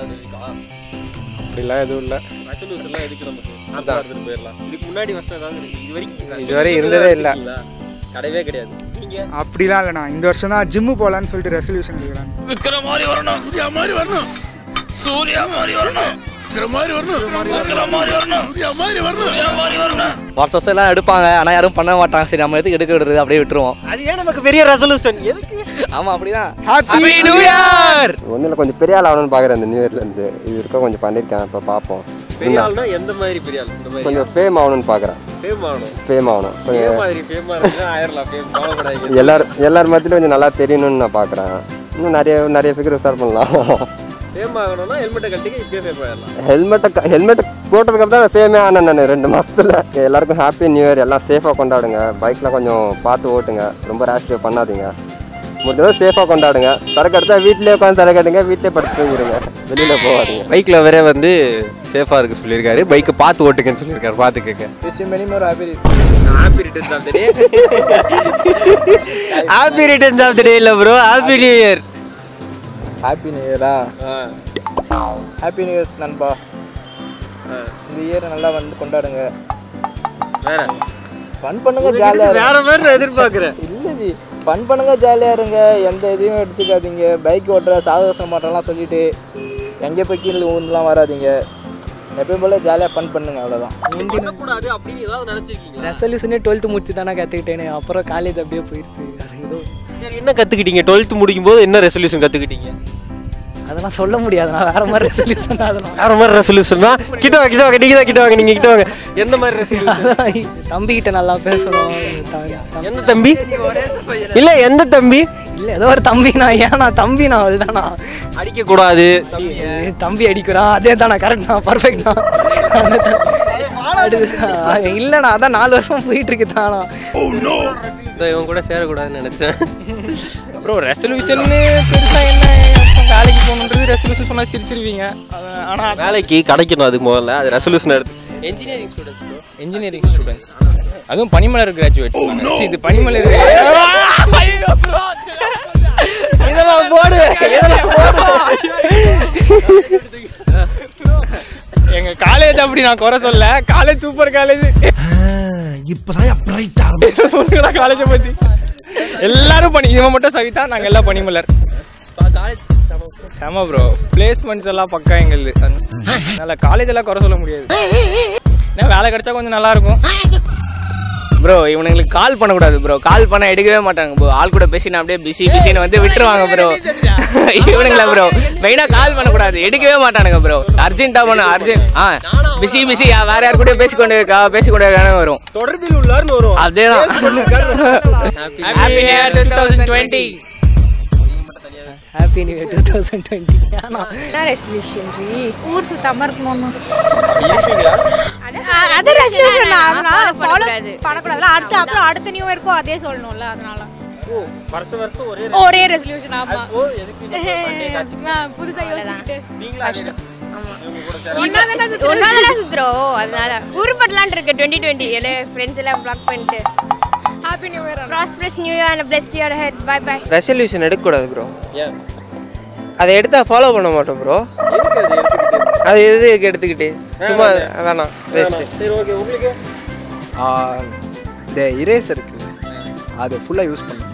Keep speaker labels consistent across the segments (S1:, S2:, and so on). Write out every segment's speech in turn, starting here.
S1: இருக்கா?
S2: அப்படிலாம் எதுவும் இல்லை.
S1: ரெசல்யூஷன்லாம் எதுக்கு நமக்கு? அதான் எடுத்துட்டு போயிடலாம். இதுக்கு முன்னாடி வருஷம் ஏதாவது
S2: இதுவரை இருந்ததே இல்லை.
S1: கிடையவே கிடையாது. நீங்க
S3: அப்படிலாம் இல்லைண்ணா. இந்த வருஷம் தான் ஜிம்மு போகலான்னு சொல்லிட்டு ரெசல்யூஷன் எடுக்கிறாங்க.
S4: விக்கிற மாதிரி வரணும், சூர்யா மாதிரி வரணும், சூர்யா மாதிரி வரணும், விக்கிற மாதிரி வரணும், விக்கிற மாதிரி வரணும், சூர்யா மாதிரி வரணும், சூர்யா மாதிரி வரணும்.
S5: வருஷம் எல்லாம் எடுப்பாங்க, ஆனால் யாரும் பண்ண மாட்டாங்க. சரி நம்ம எதுக்கு எடுக்க விடுறது, அப்படியே விட்டுருவோம்.
S1: அது ஏன் நமக்கு பெரிய ரெசல்யூஷன் எதுக்கு?
S5: ஆமாம் அப்படிதான்.
S3: Happy new year.
S6: ஒன்றும் கொஞ்சம் பெரிய ஆள் ஆகணும்னு பார்க்குறேன். இந்த நியூ இயர்லேருந்து இது இருக்க கொஞ்சம் பண்ணியிருக்கேன். இப்போ பார்ப்போம்.
S1: பெரிய ஆள்னா எந்த மாதிரி பெரிய ஆள்? இந்த மாதிரி
S6: கொஞ்சம் ஃபேம் ஆகணும்னு பார்க்குறேன்.
S1: ஃபேம் ஆகணும்.
S6: ஃபேம் ஆகணும்.
S1: ஃபேம் மாதிரி ஃபேமாக இருந்தால் ஆயிரலாம். ஃபேம் கவலைப்படாதீங்க.
S6: எல்லார் மத்தியிலும் கொஞ்சம் நல்லா தெரியணும்னு நான் பார்க்குறேன். இன்னும் நிறைய ஃபிகர் விசார் பண்ணலாம்.
S1: ஃபேம் ஆகணும்னா ஹெல்மெட்டை கட்டிக்க இப்பயே ஃபேம் ஆகிடலாம்.
S6: ஹெல்மெட் போட்டதுக்கப்புறம் தான் ஃபேமே ஆனேன் நான் 2 மாதத்தில். எல்லாருக்கும் ஹாப்பி நியூ இயர். எல்லாம் சேஃபாக கொண்டாடுங்க. பைக்கில் கொஞ்சம் பார்த்து ஓட்டுங்க. ரொம்ப ரேஷ் ட்ரைவ் பண்ணாதீங்க. முடிஞ்சளவு சேஃபாக கொண்டாடுங்க. சரக்கு எடுத்தா வீட்டிலே உட்காந்து சரக்கு எடுங்க. வீட்டிலே படுத்து தூங்கிடுங்க. வெளியில் போகாதீங்க.
S1: பைக்கில் வேற வந்து சேஃபாக இருக்க சொல்லியிருக்காரு. பைக்கை பார்த்து ஓட்டுங்கன்னு சொல்லியிருக்காரு. பார்த்துக்கங்க. Happy returns of the day. Happy returns of the day இல்லை bro, happy new year.
S2: Happy new இயரா? ஹாப்பி நியூ இயர்ஸ் நண்பா. இந்த இயரை நல்லா வந்து கொண்டாடுங்க.
S1: வேற
S2: ஃபன் பண்ணுங்க, ஜாலியாக
S1: வேற மாதிரி நான் எதிர்பார்க்குறேன்.
S2: இல்லை ஜி, ஃபன் பண்ணுங்க, ஜாலியாக இருங்க. எந்த இதையும் எடுத்துக்காதீங்க. பைக் ஓட்டுற சாகசம் மாட்டெல்லாம் சொல்லிட்டு எங்கே போய் கீழே ஊந்துலாம் வராதிங்க. எப்பயும் போல ஜாலியாக ஃபன் பண்ணுங்க, அவ்வளோதான்.
S1: கூடாது அப்படின்னு ஏதாவது நினச்சிருக்கீங்க?
S5: ரெசல்யூஷனே 12th முடிச்சு தானே கற்றுக்கிட்டேனே. அப்புறம் காலேஜ் அப்படியே போயிடுச்சு. அது ஏதோ
S1: சரி, என்ன கற்றுக்கிட்டீங்க? 12th முடிக்கும் போது என்ன ரெசல்யூஷன் கற்றுக்கிட்டீங்க?
S5: அதெல்லாம் சொல்ல முடியாது. நான் வேற மாதிரி ரெசல்யூஷன். அதெல்லாம்
S1: வேற மாதிரி ரெசல்யூஷன் தான். கிட்ட வாங்க நீங்கள் தான் கிட்ட வாங்க. நீங்கள் கிட்ட வாங்க. எந்த மாதிரி ரெசல்யூஷன்?
S5: தம்பிக்கிட்ட நல்லா பேசணும்.
S1: எந்த தம்பி? இல்லை எந்த தம்பி?
S5: இல்லை ஏதோ ஒரு தம்பிண்ணா. ஏன்னா தம்பிண்ணா அவள்தானா.
S1: அடிக்கக்கூடாது.
S5: தம்பி அடிக்கிறான். அதே தானே கரெக்ட்ண்ணா, பர்ஃபெக்ட்ண்ணா. இல்லைண்ணா, அதான் 4 வருஷம் போயிட்டு இருக்கு தானா.
S1: இவன் கூட சேரக்கூடாதுன்னு நினச்சேன்.
S2: அப்புறம் ரெசல்யூஷன்னு பெருசாக என்ன, வேலைக்கு போகணுன்றது ரெசல்யூஷன் சொன்னால் சிரிச்சிருவீங்க. ஆனால்
S1: வேலைக்கு கிடைக்கணும். அதுக்கு முதல்ல அது ரெசல்யூஷன் எடுத்து.
S2: Engineering students bro, engineering students. அதுவும் பனிமலர் கிராஜுவேட்ஸ். இது பனிமலர்.
S1: இதெல்லாம் போடு.
S2: எங்க காலேஜ் அப்படி நான் குறை சொல்ல. College super college. இப்பதான் சொல்லுங்க காலேஜை பத்தி. எல்லாரும் பனி. இவன் மட்டும் சவிதா, நாங்கள் எல்லாம் பனிமலர். செம ப்ரோ. பிளேஸ்மெண்ட்ஸ் எல்லாம் பக்கா எங்களுது. அதனால காலேஜ் எல்லாம் குறை சொல்ல முடியாது. ஏன்னா வேலை கிடைச்சா கொஞ்சம் நல்லா இருக்கும். ப்ரோ இவனுங்களுக்கு கால் பண்ணக்கூடாது ப்ரோ. கால் பண்ண எடுக்கவே மாட்டாங்க ப்ரோ. ஆள் கூட பேசி நான் அப்படியே பிஸின்னு வந்து விட்டுருவாங்க ப்ரோ. இவனுங்களா ப்ரோ மெயினாக கால் பண்ணக்கூடாது, எடுக்கவே மாட்டானுங்க ப்ரோ. அர்ஜென்ட்டாக பண்ண அர்ஜென்ட் பிஸி வேற யார் கூட பேசிக்கொண்டு வரும்.
S1: தொடர்பில் உள்ளார்னு வரும்.
S2: அதேதான். Happy new year 2020.
S5: Happy new year 2020.
S7: என்ன ரெசல்யூஷன் ரீ? ஊர் சுத்தாம இருக்கணும்.
S8: அது ரெசல்யூஷன் ஃபாலோ பண்ணக்கூடாதுல. அடுத்த நியூ இயர்க்கும் அதே சொல்லணும்ல. அதனால
S1: வருஷம்
S8: ஒரே ரெசல்யூஷன். ஆமா, புதுசா யோசிச்சுட்டு கஷ்டம்.
S7: ஒன்னாதான் சுத்துறோம். அதனால ஊருப்படலான் இருக்கு 2020. ஃப்ரெண்ட்ஸ் எல்லாம் பிளாக் பண்ணிட்டு
S8: happy new year,
S7: prosperous new year and blessed year ahead. Bye bye.
S5: Resolution எடுக்கக்கூடாது ப்ரோ. அதை எடுத்தா ஃபாலோ பண்ண மாட்டோம் ப்ரோ. அது எது எடுத்துக்கிட்டு சும்மா வேணாம், வேஸ்ட்.
S1: சரி, ஓகே. உங்களுக்கு
S3: இந்த இரேசர் இருக்குல்ல, அதை ஃபுல்லாக யூஸ் பண்ண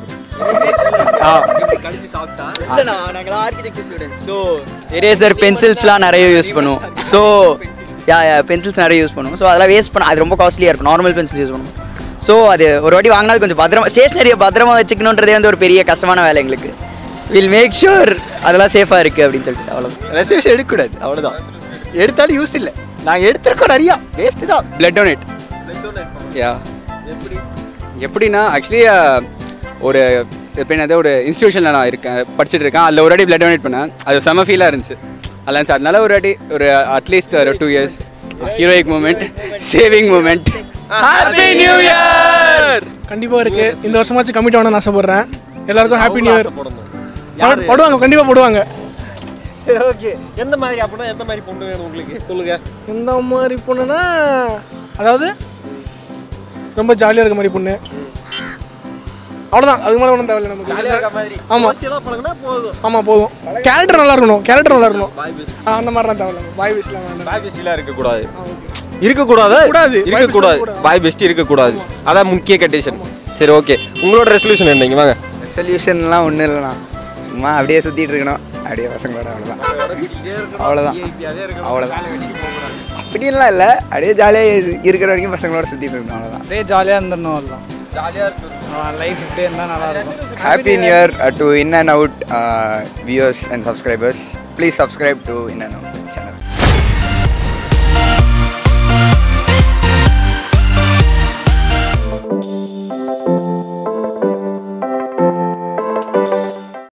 S5: எரேசர் பென்சில்ஸ்லாம் நிறைய யூஸ் பண்ணுவோம். ஸோ பென்சில்ஸ் நிறைய யூஸ் பண்ணுவோம். ஸோ அதெல்லாம் வேஸ்ட் பண்ண, அது ரொம்ப காஸ்ட்லியாக இருக்கும். நார்மல் பென்சில் யூஸ் பண்ணுவோம். ஸோ அது ஒரு வாட்டி வாங்கினா கொஞ்சம் பத்திரமா, ஸ்டேஷ்னரியை பத்திரமா வச்சுக்கணுன்றதே வந்து ஒரு பெரிய கஷ்டமான வேலை எங்களுக்கு. வில் மேக் ஷூர் அதெல்லாம் சேஃபாக இருக்குது அப்படின்னு சொல்லிட்டு. அவ்வளோ
S3: ரெசல்யூஷன் எடுக்கக்கூடாது, அவ்வளோதான். எடுத்தாலும் யூஸ் இல்லை. நாங்கள் எடுத்துருக்கோம் நிறையா, வேஸ்ட்டு தான்.
S9: Blood donate. யா எப்படின்னா ஆக்சுவலி ஒரு எப்படின்னா ஒரு இன்ஸ்டியூஷனில் நான் படிச்சுட்டு இருக்கேன். அதில் ஒரு வாட்டி பிளட் டொனேட் பண்ணேன். அது செம ஃபீலாக இருந்துச்சு. அதனால ஒரு வாட்டி ஒரு அட்லீஸ்ட் ஒரு 2 years heroic moment, saving moment. Happy new year
S10: கண்டிப்பாக இருக்குது. இந்த வருஷமாச்சும் கமிட் ஆகணும்னு ஆசைப்பட்றேன். எல்லாருக்கும் ஹாப்பி நியூ இயர். போடுவாங்க, கண்டிப்பாக போடுவாங்க.
S1: சரி, ஓகே. எந்த மாதிரி அப்படின்னா எந்த மாதிரி பொண்ணு வேணும் உங்களுக்கு சொல்லுங்க.
S10: எந்த மாதிரி பொண்ணுன்னா, அதாவது ரொம்ப ஜாலியாக இருக்க மாதிரி பொண்ணு. அவ்வளோதான், அதுக்கு மேலே ஒன்றும் தேவையில்லை நமக்கு. ஆமாம் போதும். கேரக்டர் நல்லா இருக்கணும். அந்த மாதிரிலாம் தேவையில்லை. பாய் பெஸ்ட்லாம் வேண்டாம்.
S1: பாய் பெஸ்ட்லாம் இருக்கக்கூடாது. பாய் பெஸ்ட் இருக்கக்கூடாது. அதான் முக்கிய கண்டிஷன். சரி, ஓகே. உங்களோட ரெசல்யூஷன் என்னங்க? வாங்க.
S5: ரெசல்யூஷன்லாம் ஒன்றும் இல்லைண்ணா, சும்மா அப்படியே சுற்றிட்டு இருக்கணும், அப்படியே பசங்களோட. அவ்வளோதான். அப்படின்லாம் இல்லை, அப்படியே ஜாலியாக இருக்கிற வரைக்கும் பசங்களோட சுற்றிட்டு இருக்கணும், அவ்வளோதான்.
S2: அப்படியே ஜாலியாக இருந்துடணும், அவ்வளோதான். லைஃப் இப்படியே இருந்தால் நல்லாயிருக்கும்.
S5: Happy New Year to In and Out viewers and subscribers. Please subscribe to In and Out.